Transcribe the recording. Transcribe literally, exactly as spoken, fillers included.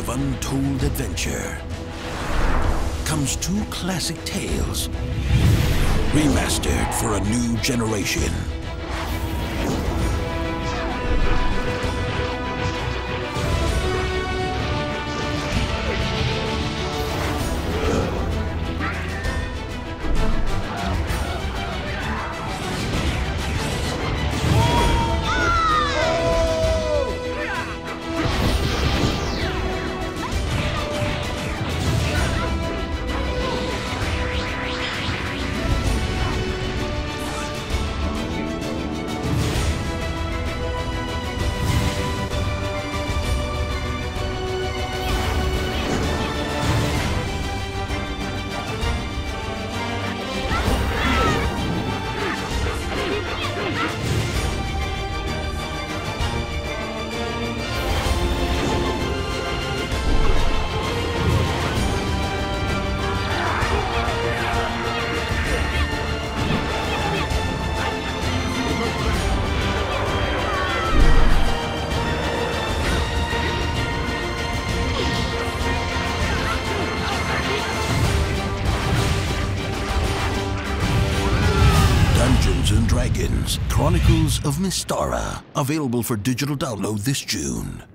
of untold adventure comes two classic tales, remastered for a new generation. Dungeons and Dragons: Chronicles of Mystara, available for digital download this June.